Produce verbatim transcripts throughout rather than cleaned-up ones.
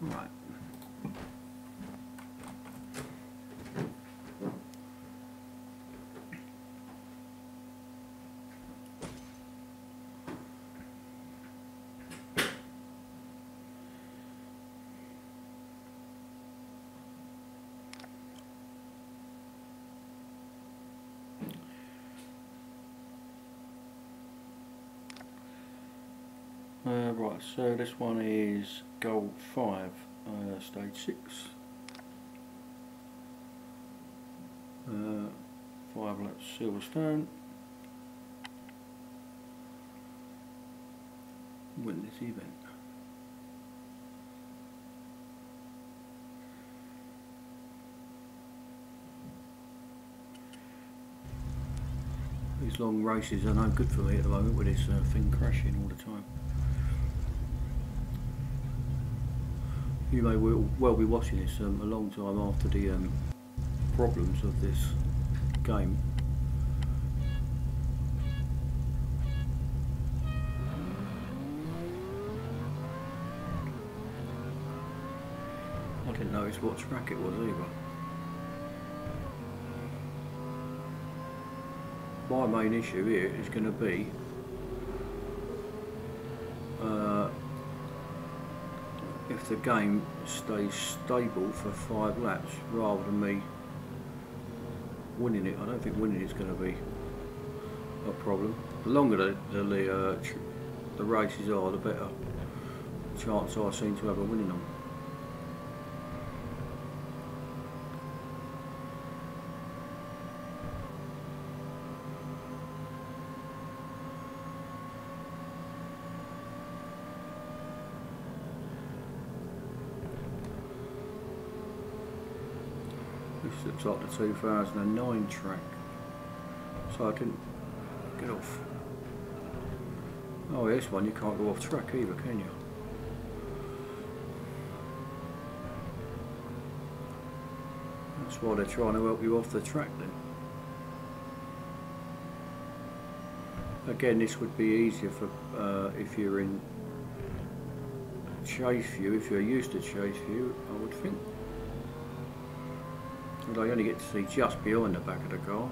Right. Uh, right, so this one is gold five, uh, stage six. Uh, five laps Silverstone. Win this event. These long races are no good for me at the moment with this uh, thing crashing all the time. You may well be watching this um, a long time after the um, problems of this game. I didn't notice what track it was either. My main issue here is going to be uh, if the game stays stable for five laps rather than me winning it. I don't think winning it's going to be a problem. The longer the, the, the, uh, the races are, the better chance I seem to have of winning them. This looks like the two thousand nine track, so I didn't get off. Oh, this one you can't go off track either, can you? That's why they're trying to help you off the track then. Again, this would be easier for uh, if you're in chase view, if you're used to chase view, I would think. Although you only get to see just behind the back of the car.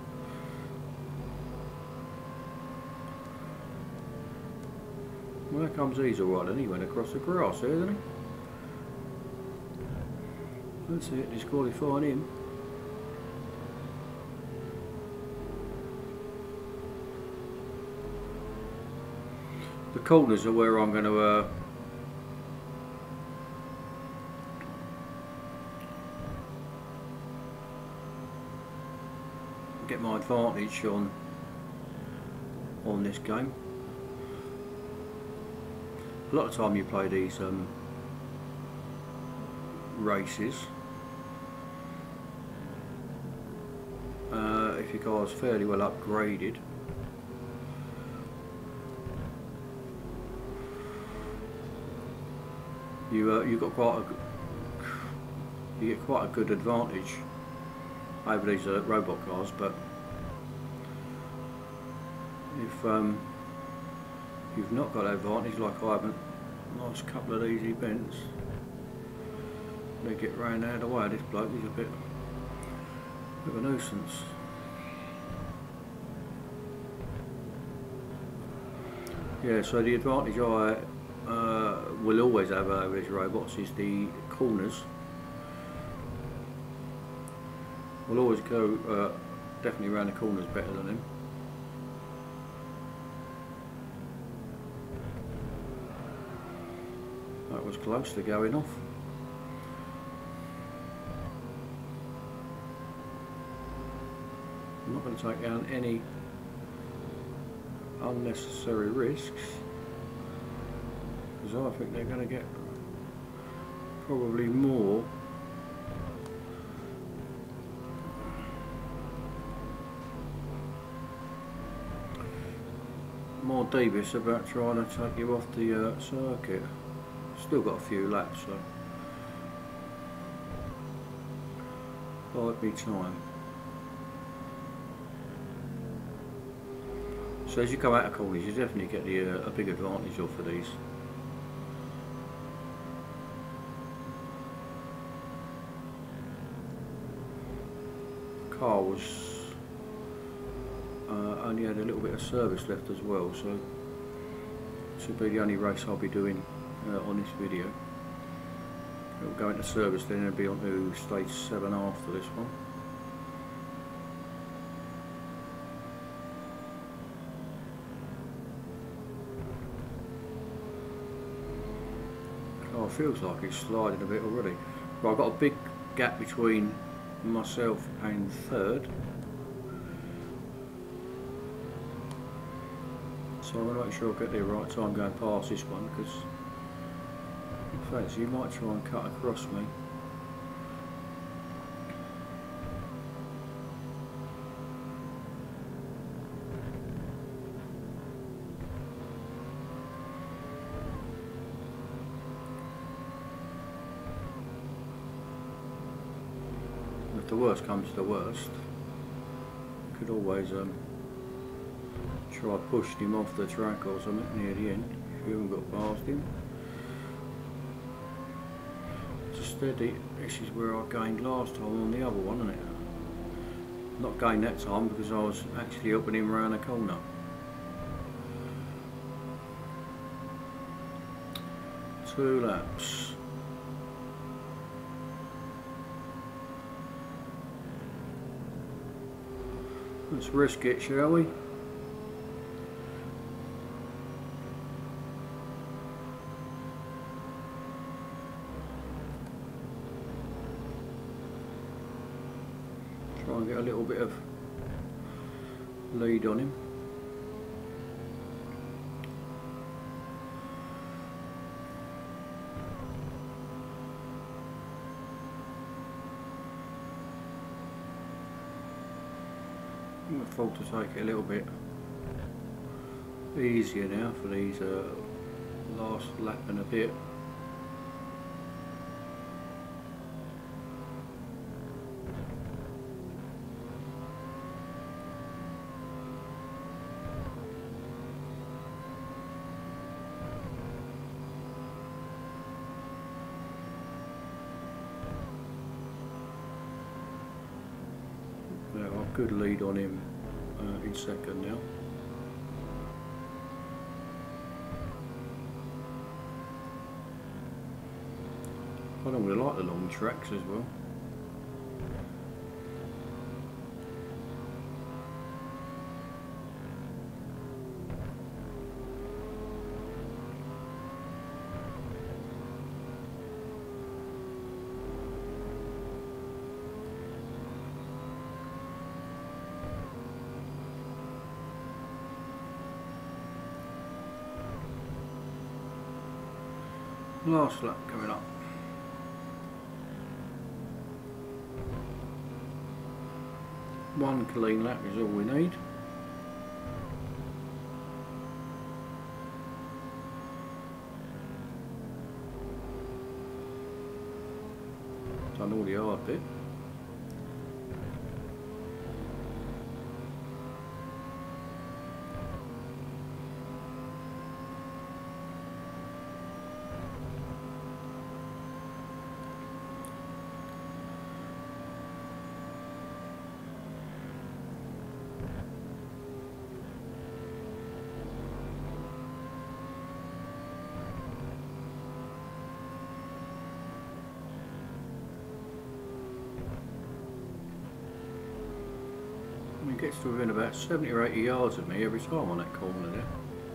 Well, there comes he's alright, and he went across the grass there, didn't he? That's it, disqualifying him. The corners are where I'm going to uh, get my advantage on on this game. A lot of time you play these um, races, uh, if your car's fairly well upgraded, you uh, you got quite a you get quite a good advantage over these uh, robot cars. But if um, you've not got that advantage, like I haven't, last couple of these events, they get round out of the way. This bloke is a bit of a nuisance. Yeah, so the advantage I uh, will always have over these robots is the corners. We'll always go uh, definitely around the corners better than him. That was close to going off. I'm not going to take down any unnecessary risks, because I think they're going to get probably more more devious about trying to take you off the uh, circuit. Still got a few laps, so bide me time. So as you come out of corners, you definitely get the, uh, a big advantage off of these. car was uh, only had a little bit of service left as well, so this will be the only race I'll be doing uh, on this video. It'll go into service, then it'll be on to stage seven after this one. Oh, it feels like it's sliding a bit already. But I've got a big gap between myself and third. So I'm going to make sure I get the right time going past this one, because in fact you might try and cut across me. If the worst comes to the worst, you could always um, try pushing him off the track or something near the end if you haven't got past him. Just steady. This is where I gained last time on the other one, isn't it? Not gained that time because I was actually helping him around the corner. Two laps. Let's risk it, shall we? Try and get a little bit of lead on him. I thought to take it a little bit easier now for these uh, last lap and a bit. Yeah, I've good lead on him uh, in second now. I don't really like the long tracks as well. Last lap coming up. One clean lap is all we need. Done all the hard bit. He gets to within about seventy or eighty yards of me every time on that corner there.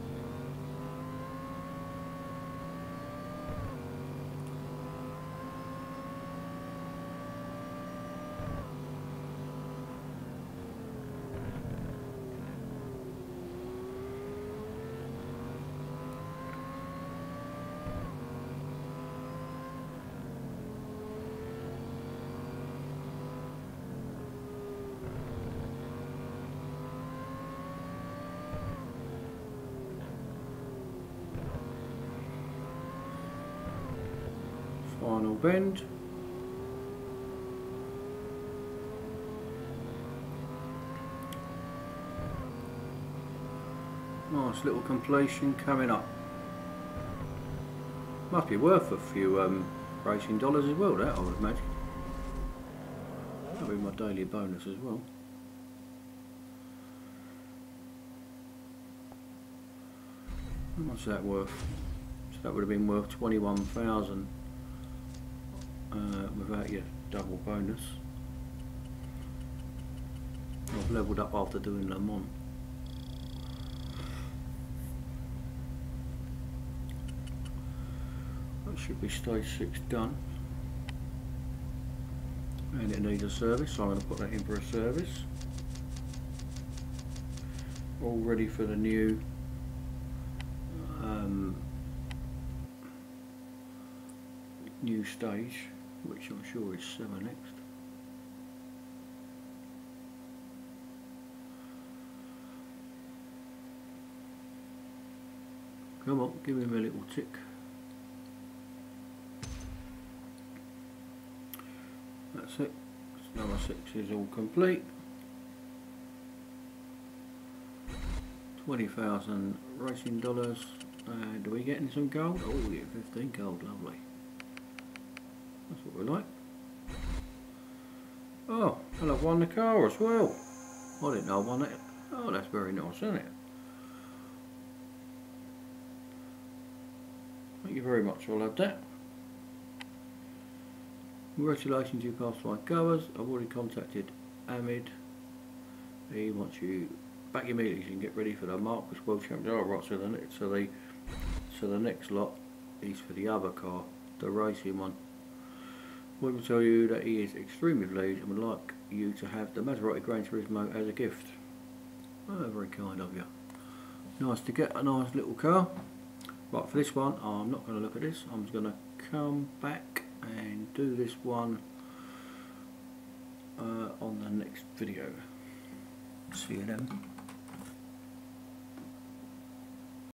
Final bend. Nice little completion coming up. Must be worth a few um, racing dollars as well, that I would imagine. That'll be my daily bonus as well. How much is that worth? So that would have been worth twenty-one thousand uh, without your double bonus. I've levelled up after doing Le Mans. That should be stage six done. And it needs a service, so I'm going to put that in for a service. All ready for the new um, new stage, which I'm sure is seven next. Come on, give him a little tick. That's it. Number six is all complete. Twenty thousand racing dollars. Uh, do we get any some gold? Oh, we get fifteen gold. Lovely. That's what we like. Oh, and I've won the car as well. I didn't know I won it. Oh, that's very nice, isn't it? Thank you very much. I'll have that. Congratulations, you passed my covers. I've already contacted Ahmed. He wants you back your meetings and get ready for the Marcus World Championship. Oh, right, so the, so the so the next lot is for the other car, the racing one. We will tell you that he is extremely pleased and would like you to have the Maserati Gran Turismo as a gift. Oh, very kind of you. Nice to get a nice little car. Right, for this one, I'm not going to look at this. I'm just going to come back and do this one uh, on the next video. See you then.